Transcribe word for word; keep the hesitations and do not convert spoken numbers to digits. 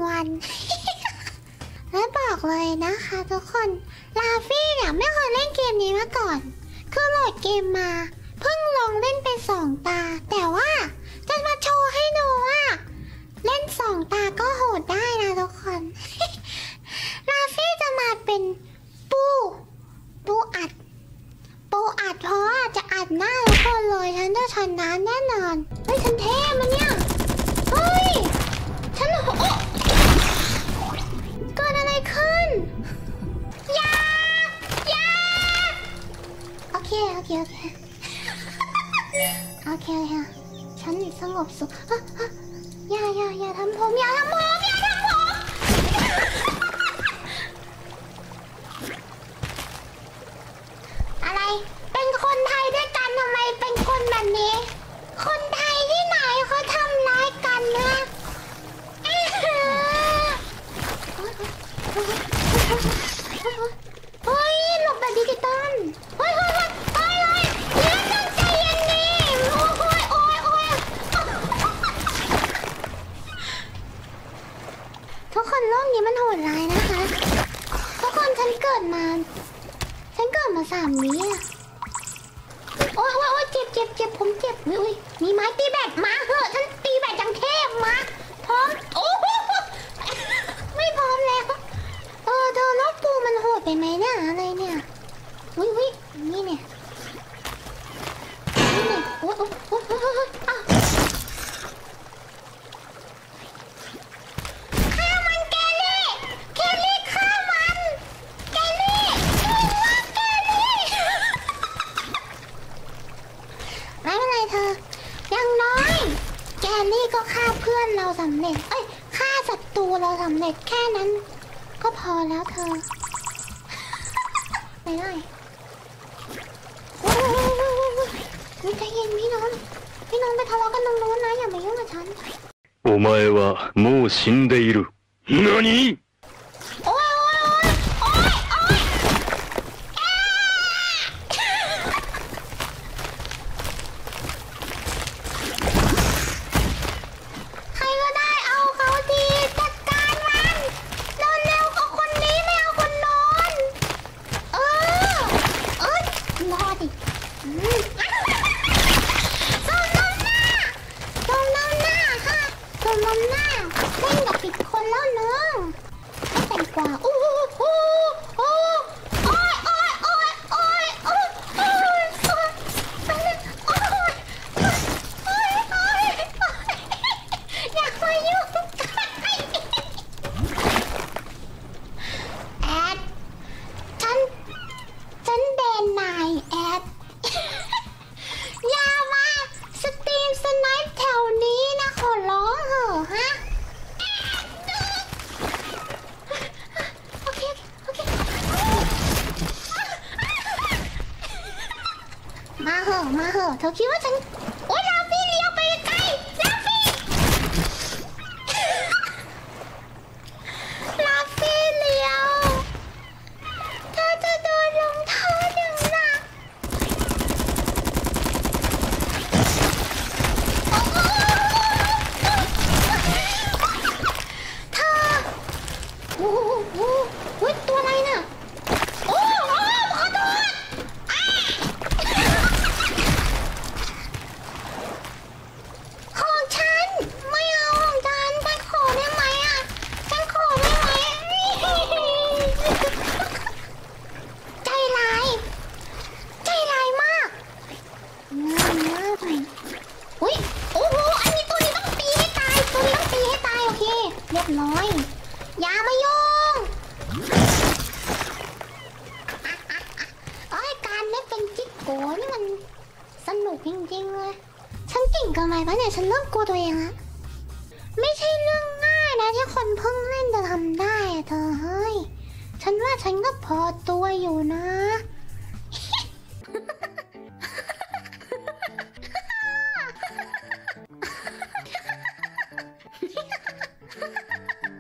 วัน และบอกเลยนะคะทุกคนลาฟี่เนี่ยไม่เคยเล่นเกมนี้มาก่อนคือโหลดเกมมาเพิ่งลองเล่นไปสองตาแต่ว่าจะมาโชว์ให้ดูว่าเล่นสองตาก็โหดได้นะทุกคน ลาฟี่จะมาเป็นปูปูอัดปูอัดเพราะว่าจะอัดหน้าทุกคนเลยฉันจะชนะแน่นอนเฮ้ยฉันเท่มันเนี่ยเฮ้ยฉันโอ้เกิดอะไรขึ้นยา ยา โอเค โอเค โอเค โอเคค่ะฉันสงบสุขอย่าอย่าอย่าทำผมอย่าทำผมอย่าทำผมอะไรเป็นคนไทยด้วยกันทำไมเป็นคนแบบนี้คนไทยที่ไหนเขาทำร้ายกันนะเฮ้ยหลบแบบดิจิตอลเฮ้ยเฮ้ยเฮ้ยเฮ้ยเฮ้ยเย็นใจเย็นดิโอ้ยโอ้ยโอ้ยทุกคนโลกนี้มันโหดร้ายนะคะทุกคนฉันเกิดมาฉันเกิดมาสามวิอะโอ้ยโอ้ยโอ้ยเจ็บเจ็บเจ็บผมเจ็บอุ้ยมีไม้ตีแบดมาเหอะฉันตีแบดจังเทพมาพร้อมโอ้ไม่พร้อมแล้วเออเธอแล้วปูมันโหดไปไหมเนี่ยอะไรเนี่ยวิวินี่เนี่ยนี่เนี่ยโอ้ยโอ้ยโอ้ยโอ้ยโอ้ยอ้าวฆ่ามันแกลี่แกลี่ฆ่ามันแกลี่ช่วยว่าแกลี่ไม่เป็นไรเธออย่างน้อยแกลี่ก็ฆ่าเพื่อนเราสำเร็จเอ้ยฆ่าศัตรูเราสำเร็จแค่นั้นก็พอแล้วเธอไปเลยโอ้ยใจเย็นพี่น้องพี่น้องไปทะเลาะกันตรงโน้นนะอย่ามายุ่งกับฉันお前はもう死んでいる。何？ โอ้ยโอ้ยโอ้ยโอ้ยโอ้ยใครก็ได้เอาเขาทีจัดการมันโดนเร็วกว่าคนนี้ไม่เอาคนโน้นเออเอ้ยรอดิส่งน้ำหน้าส่งน้ำหน้าค่ะส่งน้ำหน้าเล่นกับผิดคนแล้วเนอะไม่แต่งกว่าโอ้โหโอ้โหโอ้ยโอ้ยโอ้ยโอ้ยโอ้ยโอ้ยโอ้ยโอ้ยโอ้ยโอ้ยโอ้ยอยากมายุ่งแอดฉันฉันแบนนายแอดอย่ามาสตรีมสไนป์แถวนี้นะขอร้องเหอะฮะโอเคโอเคมาเหอะมาเหอะเธอคิดว่าฉันโอ๊ยลาฟี่เลี้ยวไปไกลลาฟี่ลาฟี่เลี้ยวเธอจะโดนลงโทษอย่างหนักเธอโอ้โหโอ้โหตัวอะไรน่ะโอ้โหขอโทษของฉันไม่เอาของฉันฉันขอได้ไหมอ่ะฉันขอได้ไหมใจร้ายใจร้ายมากง่ายมากเลยอุ้ยโอ้โหอันนี้ตัวนี้ต้องตีให้ตายตัวนี้ต้องตีให้ตายโอเคเรียบร้อยอย่ามายุ่งเอ้ยการเล่นเป็นจิ๊กโกนี่มันสนุกจริงๆเลยฉันเก่งเกินไปปะเนี่ยฉันเริ่มกลัวตัวเองละไม่ใช่เรื่องง่ายนะที่คนเพิ่งเล่นจะทำได้อะเธอเฮ้ยฉันว่าฉันก็พอตัวอยู่นะ